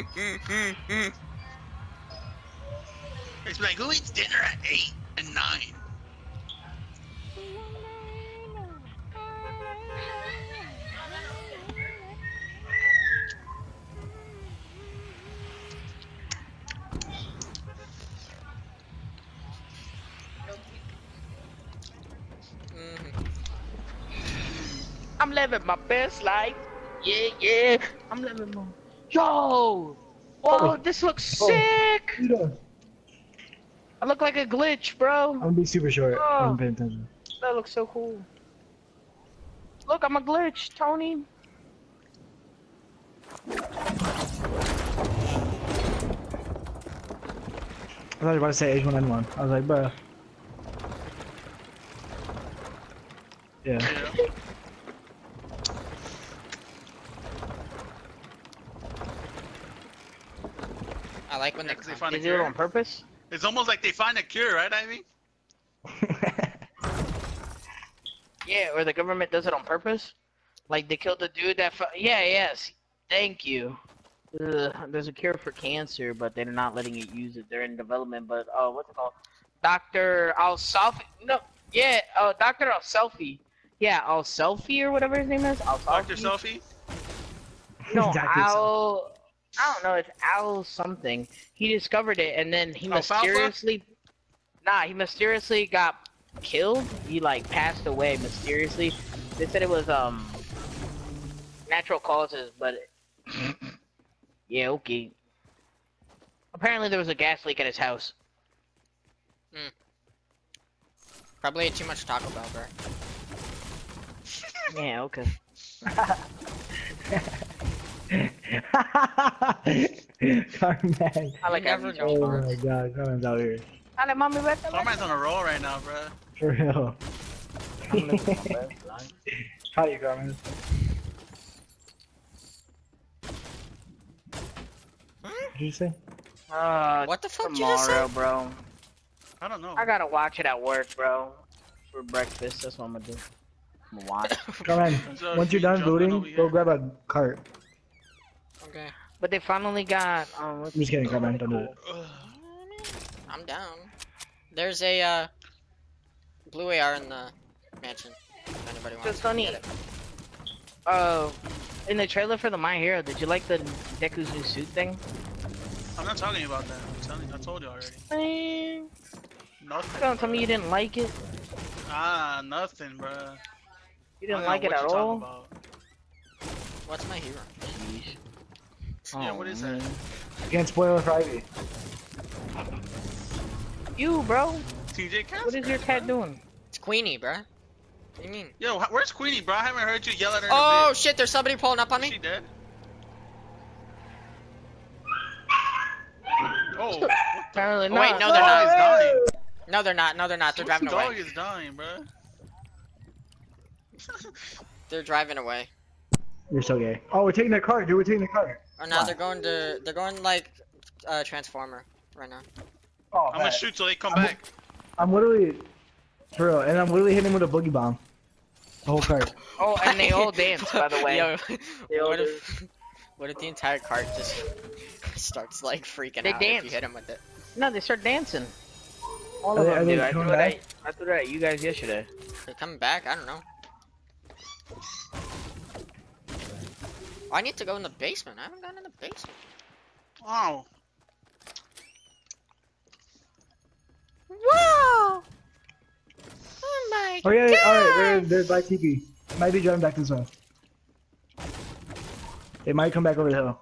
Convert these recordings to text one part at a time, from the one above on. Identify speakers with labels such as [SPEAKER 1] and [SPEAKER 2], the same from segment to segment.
[SPEAKER 1] It's like, who eats dinner at 8 and 9?
[SPEAKER 2] I'm living my best life. Yeah, yeah. I'm living my. Yo! Whoa, this looks sick! I look like a glitch, bro.
[SPEAKER 3] I'm gonna be super short.
[SPEAKER 2] Oh,
[SPEAKER 3] I'm paying attention.
[SPEAKER 2] that looks so cool. Look, I'm a glitch, Tony.
[SPEAKER 3] I thought you were about to say H1N1. I was like, bruh. Yeah.
[SPEAKER 4] I like when they
[SPEAKER 1] find a
[SPEAKER 2] They do it
[SPEAKER 1] cure.
[SPEAKER 2] on purpose?
[SPEAKER 1] It's almost like they find a cure, right, Ivy?
[SPEAKER 2] Yeah, or the government does it on purpose. Like they killed the dude that. Yeah, yes. Thank you. There's a cure for cancer, but they're not letting it use it. They're in development, but what's it called? Dr. Al-Selfie. No, yeah, Dr. Al-Selfie. Yeah, Al-Selfie or whatever his name is.
[SPEAKER 1] Dr. Selfie?
[SPEAKER 2] No, Al. I don't know. It's Al something. He discovered it, and then he mysteriously. Nah, he mysteriously got killed. He like passed away mysteriously. They said it was natural causes, but yeah, okay. Apparently there was a gas leak at his house.
[SPEAKER 4] Probably ate too much Taco Bell, bro.
[SPEAKER 2] Yeah, okay.
[SPEAKER 3] Carman.
[SPEAKER 2] I like
[SPEAKER 4] never
[SPEAKER 2] every
[SPEAKER 4] know.
[SPEAKER 3] Oh my god, Carman's out here.
[SPEAKER 2] Dale, mami, vete,
[SPEAKER 1] Carman's on a roll right now, bro.
[SPEAKER 3] For real.
[SPEAKER 2] I'm living my best life.
[SPEAKER 3] How you, Carman? What did you say?
[SPEAKER 4] What the fuck did you just
[SPEAKER 2] tomorrow,
[SPEAKER 4] say?
[SPEAKER 2] bro.
[SPEAKER 1] I don't know.
[SPEAKER 2] I gotta watch it at work, bro. For breakfast, that's what I'm gonna do. I'm gonna watch.
[SPEAKER 3] Carman, once you're done looting, go grab a cart.
[SPEAKER 4] Okay.
[SPEAKER 2] But they finally got,
[SPEAKER 3] I'm just kidding, Carman, don't do it.
[SPEAKER 4] I'm down. There's a blue AR in the mansion. If anybody wants
[SPEAKER 2] Just
[SPEAKER 4] to
[SPEAKER 2] funny.
[SPEAKER 4] get it.
[SPEAKER 2] In the trailer for the My Hero, did you like the Deku's new suit thing?
[SPEAKER 1] I'm not talking about that. I told you already.
[SPEAKER 2] Man,
[SPEAKER 1] Nothing.
[SPEAKER 2] don't tell me you didn't like it.
[SPEAKER 1] Nothing, bro.
[SPEAKER 2] You didn't like it at all?
[SPEAKER 4] What's my hero?
[SPEAKER 2] Jeez.
[SPEAKER 1] Yeah, what is that?
[SPEAKER 3] You can't spoil it for Ivy.
[SPEAKER 2] You, bro.
[SPEAKER 1] TJ Casper.
[SPEAKER 2] What is your cat doing?
[SPEAKER 4] It's Queenie, bro. What do you mean?
[SPEAKER 1] Yo, where's Queenie, bro? I haven't heard you yell at her in
[SPEAKER 4] Oh
[SPEAKER 1] a bit.
[SPEAKER 4] shit, there's somebody pulling up on
[SPEAKER 1] Is
[SPEAKER 4] me.
[SPEAKER 1] she dead? Oh.
[SPEAKER 2] Apparently
[SPEAKER 4] Oh,
[SPEAKER 2] not.
[SPEAKER 4] wait, no, they're
[SPEAKER 1] Dog
[SPEAKER 4] not.
[SPEAKER 1] is dying.
[SPEAKER 4] No, they're not. No, they're not. They're driving
[SPEAKER 1] Dog
[SPEAKER 4] away.
[SPEAKER 1] is dying, bro.
[SPEAKER 4] They're driving away.
[SPEAKER 3] You're so gay. Oh, we're taking the cart, dude. We're taking the cart.
[SPEAKER 4] Or now
[SPEAKER 3] Wow.
[SPEAKER 4] they're going like Transformer right now.
[SPEAKER 3] Oh,
[SPEAKER 1] I'm gonna
[SPEAKER 3] man.
[SPEAKER 1] shoot till they come back.
[SPEAKER 3] I'm literally, for real, and I'm literally hitting him with a boogie bomb. The whole cart.
[SPEAKER 2] Oh, and they all dance, by the way.
[SPEAKER 4] Yo,
[SPEAKER 2] They all
[SPEAKER 4] what if the entire cart just starts like freaking
[SPEAKER 2] They
[SPEAKER 4] out
[SPEAKER 2] dance.
[SPEAKER 4] if you hit him with it?
[SPEAKER 2] No, they start dancing. All
[SPEAKER 3] Are
[SPEAKER 2] of
[SPEAKER 3] they-
[SPEAKER 2] them
[SPEAKER 3] are they
[SPEAKER 2] do. I threw
[SPEAKER 3] coming
[SPEAKER 2] it
[SPEAKER 3] back?
[SPEAKER 2] at, I threw it at you guys yesterday.
[SPEAKER 4] They're coming back? I don't know. I need to go in the basement. I haven't gone in the basement.
[SPEAKER 1] Oh.
[SPEAKER 4] Whoa! Oh my
[SPEAKER 3] Oh yeah, alright, they're by TP. Might be driving back this way. They might come back over the hill.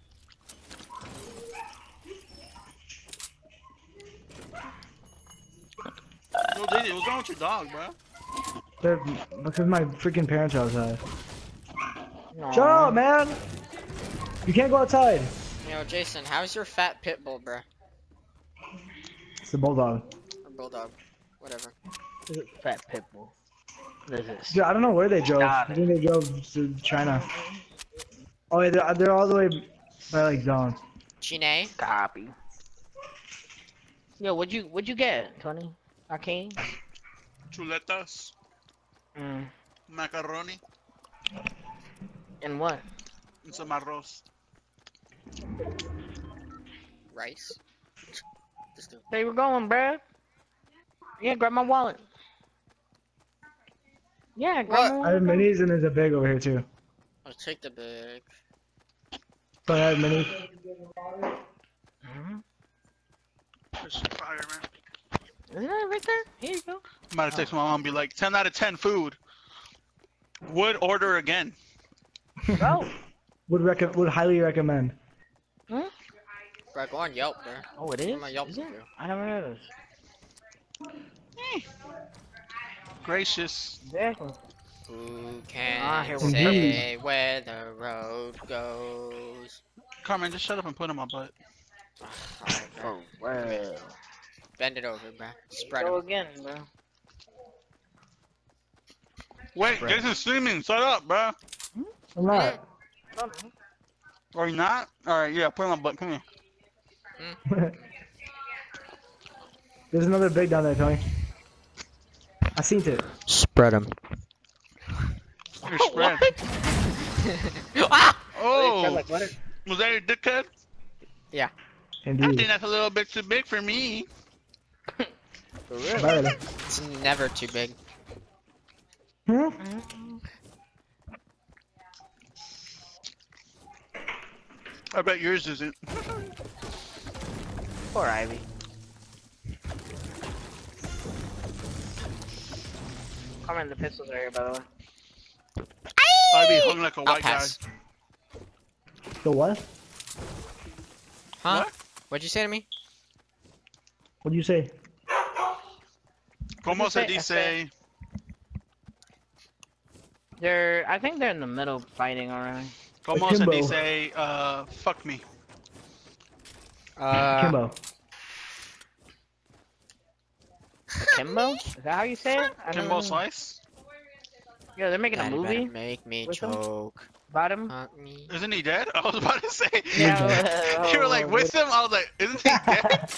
[SPEAKER 1] Yo, JJ, what's wrong with your dog, bro?
[SPEAKER 3] They're, because my freaking parents are outside.
[SPEAKER 2] Aw.
[SPEAKER 3] Shut up, man! You can't go outside.
[SPEAKER 4] Yo, Jason, how's your fat pit bull, bruh?
[SPEAKER 3] It's the bulldog.
[SPEAKER 4] Or bulldog? Whatever.
[SPEAKER 2] Fat pitbull. What is this?
[SPEAKER 3] Dude, I don't know where they drove.
[SPEAKER 2] Got
[SPEAKER 3] I
[SPEAKER 2] it.
[SPEAKER 3] think they drove to China. Oh yeah, they're all the way by like Dawn.
[SPEAKER 4] Chine?
[SPEAKER 2] Copy. Yo, what'd you get, Tony? Arcane?
[SPEAKER 1] Chuletas, macaroni,
[SPEAKER 2] And what?
[SPEAKER 1] and some arroz.
[SPEAKER 4] rice. Just do.
[SPEAKER 2] They were going, bruh. Yeah, grab my wallet. Yeah, grab my
[SPEAKER 3] I have
[SPEAKER 2] wallet.
[SPEAKER 3] minis and there's a big over here too.
[SPEAKER 4] I'll take the big.
[SPEAKER 3] So I have minis.
[SPEAKER 1] This is fire, man.
[SPEAKER 2] Isn't it right there? Here you go.
[SPEAKER 1] I'm about to text my mom and be like, 10 out of 10 food. Would order again.
[SPEAKER 2] Go.
[SPEAKER 3] Would highly recommend.
[SPEAKER 2] Hmm?
[SPEAKER 4] Bro, go on Yelp, bro.
[SPEAKER 2] Oh, it
[SPEAKER 4] What
[SPEAKER 2] is?
[SPEAKER 4] am I Yelp
[SPEAKER 2] Is it?
[SPEAKER 4] review?
[SPEAKER 2] I never noticed.
[SPEAKER 1] Gracious.
[SPEAKER 2] Exactly.
[SPEAKER 4] Who
[SPEAKER 2] Ah,
[SPEAKER 4] can
[SPEAKER 2] here we
[SPEAKER 4] say where the road goes?
[SPEAKER 1] Carmen, just shut up and put in my butt.
[SPEAKER 4] Alright, bro.
[SPEAKER 2] Well.
[SPEAKER 4] Bend it over, bro. Spread
[SPEAKER 2] Go
[SPEAKER 4] them.
[SPEAKER 2] again, bro.
[SPEAKER 1] Wait,
[SPEAKER 4] Right.
[SPEAKER 1] Jason's streaming. Shut up, bro.
[SPEAKER 3] I'm not.
[SPEAKER 1] Or you not? Alright, yeah, put in my butt. Come here.
[SPEAKER 3] There's another big down there, Tony. I seen it.
[SPEAKER 4] Spread them.
[SPEAKER 1] You're spread.
[SPEAKER 4] Ah!
[SPEAKER 1] Oh,
[SPEAKER 2] Like butter?
[SPEAKER 1] was that your dickhead? I think
[SPEAKER 3] Indeed.
[SPEAKER 1] that's a little bit too big for me.
[SPEAKER 2] For real.
[SPEAKER 3] Barely.
[SPEAKER 4] It's never too big.
[SPEAKER 3] Hmm?
[SPEAKER 1] I bet yours isn't.
[SPEAKER 2] Poor Ivy. Come in, the pistols are here, by the way.
[SPEAKER 1] I'd be hung like a
[SPEAKER 4] I'll
[SPEAKER 1] white guy.
[SPEAKER 4] pass.
[SPEAKER 3] The what?
[SPEAKER 4] Huh?
[SPEAKER 1] What?
[SPEAKER 4] What'd you say to me?
[SPEAKER 3] What do you say?
[SPEAKER 1] Como se
[SPEAKER 2] say?
[SPEAKER 1] dice?
[SPEAKER 2] I think they're in the middle fighting already.
[SPEAKER 1] Como se
[SPEAKER 3] Akimbo.
[SPEAKER 1] dice? Fuck me.
[SPEAKER 3] Kimbo.
[SPEAKER 2] Kimbo? Is that how you say it? I don't
[SPEAKER 1] Kimbo
[SPEAKER 2] know.
[SPEAKER 1] Slice?
[SPEAKER 2] Yeah, they're making a
[SPEAKER 4] Better
[SPEAKER 2] movie
[SPEAKER 4] make me
[SPEAKER 2] with them?
[SPEAKER 4] choke.
[SPEAKER 2] about him.
[SPEAKER 4] Me.
[SPEAKER 1] Isn't he dead? I was about to say.
[SPEAKER 2] Yeah.
[SPEAKER 1] You were like with him? I was like, isn't he dead?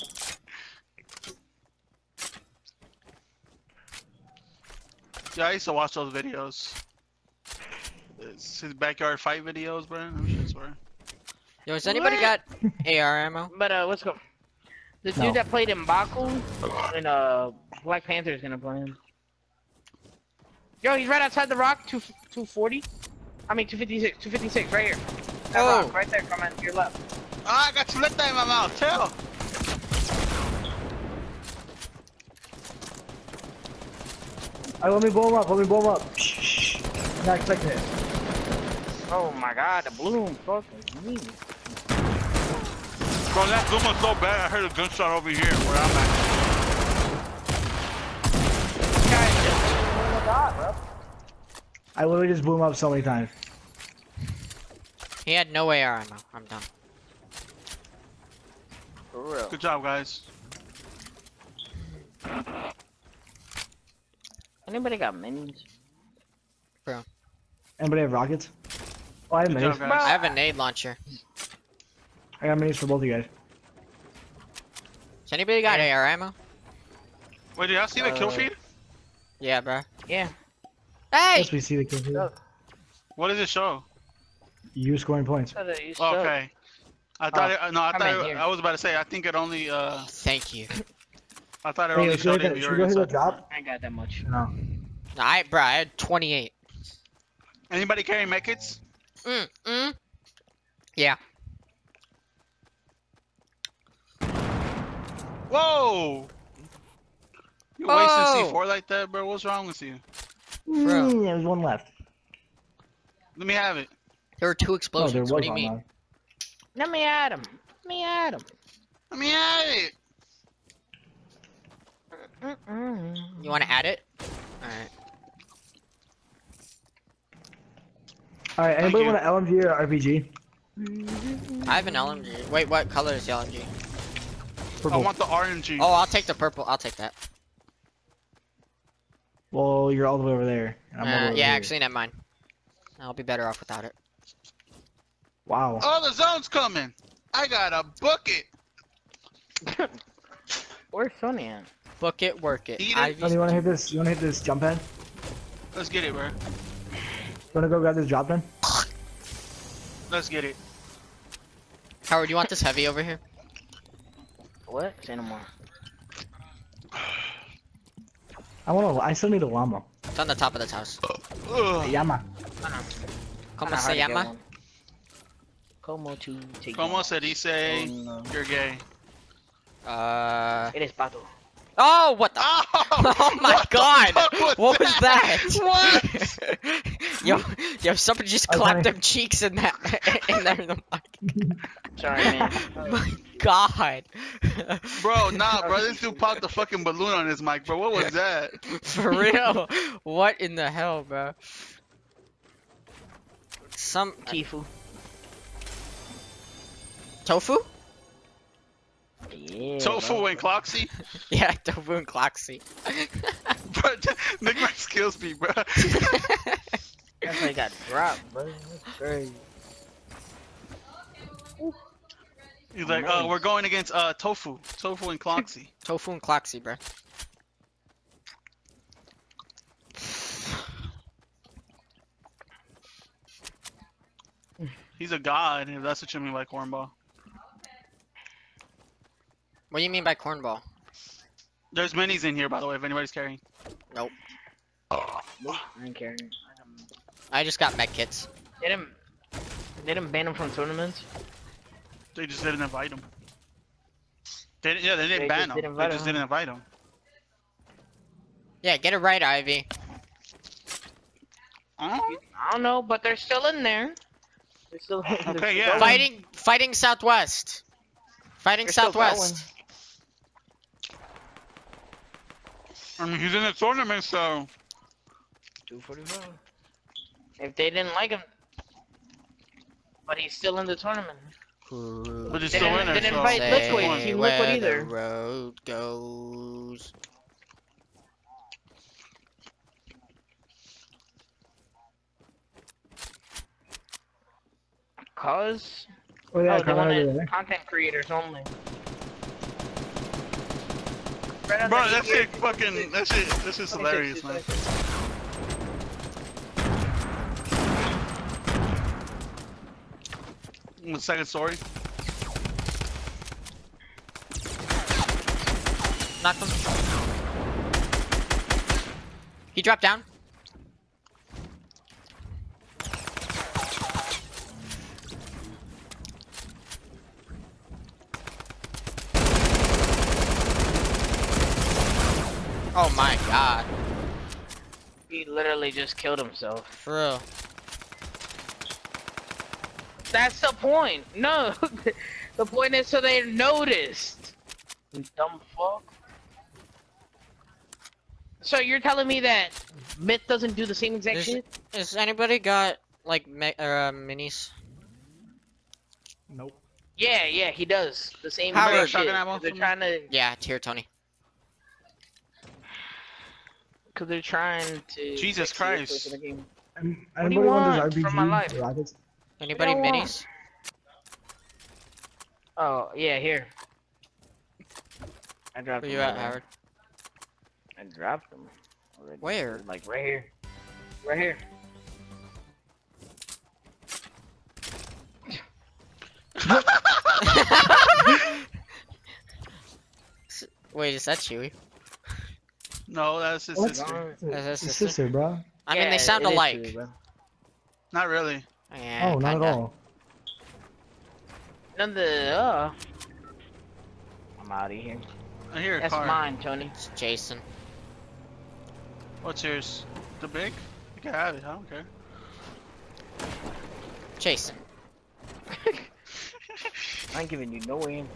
[SPEAKER 1] Yeah, I used to watch those videos. It's his backyard fight videos, bro. Them shits were.
[SPEAKER 4] Yo, has anybody got AR ammo?
[SPEAKER 2] But let's go. The
[SPEAKER 3] No.
[SPEAKER 2] dude that played in Baku and Black Panther is gonna play him. Yo, he's right outside the rock, 240. I mean 256, 256, right here. That
[SPEAKER 4] Oh.
[SPEAKER 2] rock, right there, come on to your left.
[SPEAKER 1] Ah, I got chuleta in my mouth. Tell.
[SPEAKER 3] Alright, let me blow him up. Let me blow him up. Shh. Not expecting it.
[SPEAKER 2] Oh my god, the bloom fucking me.
[SPEAKER 1] Bro, that zoom was so bad. I heard a gunshot over here where I'm at.
[SPEAKER 3] I literally just blew him up so many times.
[SPEAKER 4] He had no AR ammo. I'm done.
[SPEAKER 2] For real.
[SPEAKER 1] Good job, guys.
[SPEAKER 2] Anybody got minis?
[SPEAKER 3] Anybody have rockets? Oh, I have
[SPEAKER 1] Good job,
[SPEAKER 3] minis.
[SPEAKER 1] guys.
[SPEAKER 4] I have a nade launcher.
[SPEAKER 3] I got minis for both of you guys.
[SPEAKER 4] Has anybody got AR ammo?
[SPEAKER 1] Wait, did y'all see the kill feed?
[SPEAKER 4] Yeah, bro.
[SPEAKER 2] Yeah.
[SPEAKER 4] Hey!
[SPEAKER 3] Yes, we see the kids.
[SPEAKER 1] What does it show?
[SPEAKER 3] You scoring points.
[SPEAKER 2] So that you
[SPEAKER 1] Oh,
[SPEAKER 2] suck.
[SPEAKER 1] okay. I thought no, I
[SPEAKER 2] Come
[SPEAKER 1] thought
[SPEAKER 2] in
[SPEAKER 1] it,
[SPEAKER 2] here.
[SPEAKER 1] I was about to say. I think it only
[SPEAKER 4] Thank you.
[SPEAKER 1] I thought it
[SPEAKER 3] Hey,
[SPEAKER 1] only
[SPEAKER 3] should
[SPEAKER 1] showed
[SPEAKER 3] we
[SPEAKER 1] if
[SPEAKER 3] go
[SPEAKER 1] you
[SPEAKER 3] should
[SPEAKER 1] were
[SPEAKER 3] we go hit the
[SPEAKER 1] inside.
[SPEAKER 3] drop?
[SPEAKER 2] I ain't got that much.
[SPEAKER 3] No.
[SPEAKER 4] No, I had 28.
[SPEAKER 1] Anybody carry medkits?
[SPEAKER 4] Yeah.
[SPEAKER 1] Whoa! You
[SPEAKER 4] Oh!
[SPEAKER 1] wasting C4 like that, bro? What's wrong with you?
[SPEAKER 4] Bro.
[SPEAKER 3] There's one left.
[SPEAKER 1] Let me have it.
[SPEAKER 4] There were 2
[SPEAKER 3] Oh, there
[SPEAKER 4] explosions.
[SPEAKER 3] was
[SPEAKER 4] What do you
[SPEAKER 3] one
[SPEAKER 4] mean?
[SPEAKER 3] left.
[SPEAKER 2] Let me at him. Let me at him.
[SPEAKER 1] Let me have it.
[SPEAKER 4] You want to add it? Alright.
[SPEAKER 3] Alright, anybody
[SPEAKER 1] you.
[SPEAKER 3] want an LMG or RPG?
[SPEAKER 4] I have an LMG. Wait, what color is the LMG?
[SPEAKER 1] I
[SPEAKER 3] Purple.
[SPEAKER 1] want the RNG.
[SPEAKER 4] Oh, I'll take the purple. I'll take that.
[SPEAKER 3] Well, you're all the way over there. and I'm all the way over
[SPEAKER 4] Yeah,
[SPEAKER 3] here.
[SPEAKER 4] actually, never mind. I'll be better off without it.
[SPEAKER 3] Wow.
[SPEAKER 1] Oh, the zone's coming. I gotta book it.
[SPEAKER 2] Where's Sonny at?
[SPEAKER 4] Book it, work it.
[SPEAKER 1] Eat it.
[SPEAKER 4] Ivy's-
[SPEAKER 3] Oh, you wanna hit this? You wanna hit this jump pad?
[SPEAKER 1] Let's get it, bro.
[SPEAKER 3] You wanna go grab this drop then?
[SPEAKER 1] Let's get it.
[SPEAKER 4] Howard, you want this heavy over here?
[SPEAKER 2] What? Say no more.
[SPEAKER 3] I still need a llama.
[SPEAKER 4] It's on the top of this house.
[SPEAKER 3] A llama.
[SPEAKER 4] Como se llama?
[SPEAKER 2] Como to take.
[SPEAKER 1] Como se dice you're gay?
[SPEAKER 2] Eres pato.
[SPEAKER 4] Oh, what the?
[SPEAKER 1] Oh,
[SPEAKER 4] Oh my
[SPEAKER 1] what the
[SPEAKER 4] god!
[SPEAKER 1] fuck
[SPEAKER 4] What was that?
[SPEAKER 1] What?
[SPEAKER 4] yo, somebody just
[SPEAKER 3] Okay.
[SPEAKER 4] clapped them cheeks in that in there in the mic.
[SPEAKER 2] Sorry, man.
[SPEAKER 4] My god.
[SPEAKER 1] Bro, nah, bro. This dude popped the fucking balloon on his mic, bro. What was that?
[SPEAKER 4] For real? What in the hell, bro? Some
[SPEAKER 2] Tifu.
[SPEAKER 4] tofu?
[SPEAKER 2] Yeah.
[SPEAKER 1] Tofu and Cloxy?
[SPEAKER 4] Yeah, tofu and Cloxy.
[SPEAKER 1] Bro, Nick my skills be, bro.
[SPEAKER 2] That's why he got dropped, bro. That's crazy.
[SPEAKER 1] He's like, oh, we're going against Tofu and Cloxy.
[SPEAKER 4] Tofu and Cloxy, bro.
[SPEAKER 1] He's a god, if that's what you mean by cornball.
[SPEAKER 4] What do you mean by cornball?
[SPEAKER 1] There's minis in here, by the way, if anybody's carrying.
[SPEAKER 4] Nope.
[SPEAKER 2] I ain't caring.
[SPEAKER 4] I just got med kits.
[SPEAKER 2] They didn't ban him from tournaments.
[SPEAKER 1] They just didn't invite him. They didn't
[SPEAKER 2] They
[SPEAKER 1] ban
[SPEAKER 2] just
[SPEAKER 1] him.
[SPEAKER 2] didn't
[SPEAKER 1] They
[SPEAKER 2] invite
[SPEAKER 1] just
[SPEAKER 2] him.
[SPEAKER 1] didn't invite him.
[SPEAKER 4] Yeah, get it right, Ivy.
[SPEAKER 1] Huh?
[SPEAKER 2] I don't know, but they're still in there. They're still.
[SPEAKER 1] Okay, yeah.
[SPEAKER 4] Fighting Southwest. Fighting
[SPEAKER 2] They're still
[SPEAKER 4] Southwest.
[SPEAKER 1] I mean, he's in the tournament, so.
[SPEAKER 2] 245. If they didn't like him, but he's still in the tournament.
[SPEAKER 1] But he's
[SPEAKER 2] They
[SPEAKER 1] still in
[SPEAKER 2] didn't-
[SPEAKER 1] there,
[SPEAKER 2] they didn't
[SPEAKER 1] so.
[SPEAKER 2] invite Liquid.
[SPEAKER 4] Say
[SPEAKER 2] Team
[SPEAKER 4] where
[SPEAKER 2] Liquid either.
[SPEAKER 4] the road goes.
[SPEAKER 2] Cause
[SPEAKER 3] Oh yeah,
[SPEAKER 2] they
[SPEAKER 3] come
[SPEAKER 2] want
[SPEAKER 3] over
[SPEAKER 2] it
[SPEAKER 3] there.
[SPEAKER 2] content creators only.
[SPEAKER 1] Bro, that shit fucking. That shit's hilarious, man. The second story.
[SPEAKER 4] Knocked him. He dropped down. Oh my god.
[SPEAKER 2] He literally just killed himself.
[SPEAKER 4] For real.
[SPEAKER 2] That's the point. No, the point is so they noticed. You dumb fuck. So you're telling me that Myth doesn't do the same exact shit?
[SPEAKER 4] Has anybody got like minis?
[SPEAKER 3] Nope.
[SPEAKER 2] Yeah, he does the same
[SPEAKER 4] Howard,
[SPEAKER 2] exact shit.
[SPEAKER 1] shotgun ammo
[SPEAKER 2] 'Cause They're
[SPEAKER 1] for me?
[SPEAKER 2] trying to,
[SPEAKER 4] Yeah, tier Tony.
[SPEAKER 2] because they're trying to.
[SPEAKER 1] Jesus
[SPEAKER 2] fix the
[SPEAKER 1] Christ.
[SPEAKER 2] issues in the game.
[SPEAKER 3] Anybody
[SPEAKER 2] do you
[SPEAKER 3] want
[SPEAKER 2] want
[SPEAKER 3] this
[SPEAKER 2] from my life?
[SPEAKER 3] RPG? Rockets?
[SPEAKER 4] Anybody
[SPEAKER 2] don't want-
[SPEAKER 4] minis?
[SPEAKER 2] Oh yeah, here. I dropped
[SPEAKER 4] Where
[SPEAKER 2] them
[SPEAKER 4] you at,
[SPEAKER 2] already.
[SPEAKER 4] Howard?
[SPEAKER 2] I dropped them. Already.
[SPEAKER 4] Where?
[SPEAKER 2] Like right here. Right here.
[SPEAKER 4] Wait, is that Chewy?
[SPEAKER 1] No, that's his
[SPEAKER 3] What?
[SPEAKER 1] sister.
[SPEAKER 4] Is that
[SPEAKER 3] It's
[SPEAKER 4] sister?
[SPEAKER 3] sister, bro.
[SPEAKER 4] I mean,
[SPEAKER 2] Yeah,
[SPEAKER 4] they sound
[SPEAKER 2] it is
[SPEAKER 4] alike.
[SPEAKER 2] true, bro.
[SPEAKER 1] Not really.
[SPEAKER 4] Yeah,
[SPEAKER 3] Oh, not
[SPEAKER 4] kinda.
[SPEAKER 3] at all.
[SPEAKER 2] None of the. I'm out of here.
[SPEAKER 1] I hear a
[SPEAKER 2] That's
[SPEAKER 1] car.
[SPEAKER 2] mine, Tony.
[SPEAKER 4] It's Jason.
[SPEAKER 1] What's yours? The big? You can have it. I don't care.
[SPEAKER 4] Jason.
[SPEAKER 2] I ain't giving you no aim.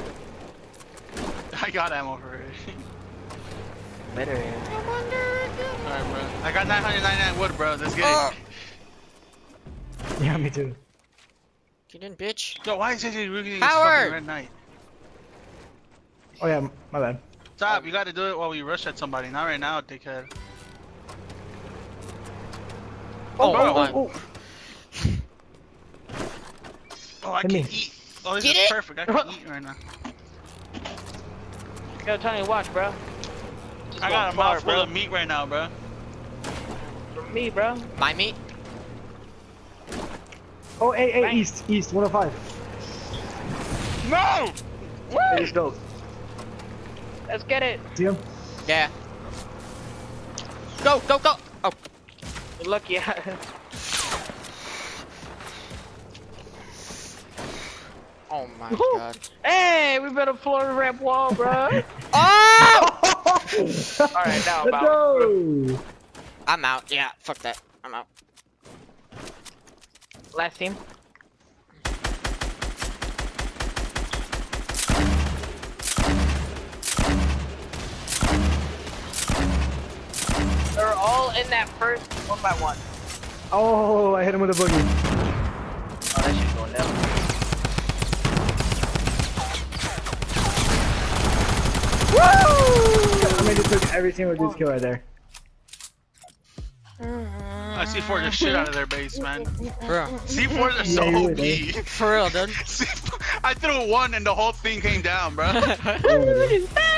[SPEAKER 1] I got ammo for it.
[SPEAKER 2] Better aim.
[SPEAKER 1] Alright, bro. I got 999 wood, bro. Let's get
[SPEAKER 4] Oh.
[SPEAKER 1] it.
[SPEAKER 3] Yeah, me too.
[SPEAKER 4] Get in, bitch.
[SPEAKER 1] Yo, why is it really
[SPEAKER 4] Howard!
[SPEAKER 1] fucking red night?
[SPEAKER 3] Oh yeah, my bad.
[SPEAKER 1] Stop, you gotta do it while we rush at somebody. Not right now, dickhead.
[SPEAKER 4] Oh,
[SPEAKER 1] bro.
[SPEAKER 4] my.
[SPEAKER 1] Oh, I
[SPEAKER 3] Hit
[SPEAKER 1] can
[SPEAKER 3] me.
[SPEAKER 1] eat. Oh, this
[SPEAKER 4] Get
[SPEAKER 1] is
[SPEAKER 4] it?
[SPEAKER 1] perfect. I can eat right now.
[SPEAKER 2] Yo, Tony, watch, bro. Just
[SPEAKER 1] I got a
[SPEAKER 2] going far,
[SPEAKER 1] mouthful of meat right now, bro.
[SPEAKER 2] From me, bro.
[SPEAKER 4] My meat?
[SPEAKER 3] Oh, hey,
[SPEAKER 2] Bang.
[SPEAKER 3] east, 105.
[SPEAKER 1] No!
[SPEAKER 3] It is dope.
[SPEAKER 2] Let's get it.
[SPEAKER 3] See him?
[SPEAKER 4] Yeah. Go, go, go! Oh.
[SPEAKER 2] Good luck, yeah.
[SPEAKER 4] Oh my god.
[SPEAKER 2] Hey, we better floor the ramp wall, bro.
[SPEAKER 4] Oh!
[SPEAKER 2] Alright, now I'm
[SPEAKER 3] Let's
[SPEAKER 2] out.
[SPEAKER 3] go!
[SPEAKER 4] I'm out. Yeah, fuck that. I'm out.
[SPEAKER 2] Last team. They're all in that first one by one.
[SPEAKER 3] Oh, I hit him with a boogie.
[SPEAKER 2] Oh, that shit's going down.
[SPEAKER 3] Woo! I mean, just took every single dude's kill right there.
[SPEAKER 1] I C4 the shit out of their base, man.
[SPEAKER 4] Bro.
[SPEAKER 1] C4 are so
[SPEAKER 3] Yeah, you
[SPEAKER 1] OP.
[SPEAKER 3] would,
[SPEAKER 4] For real, dude.
[SPEAKER 1] I threw one and the whole thing came down, bro.
[SPEAKER 3] Oh,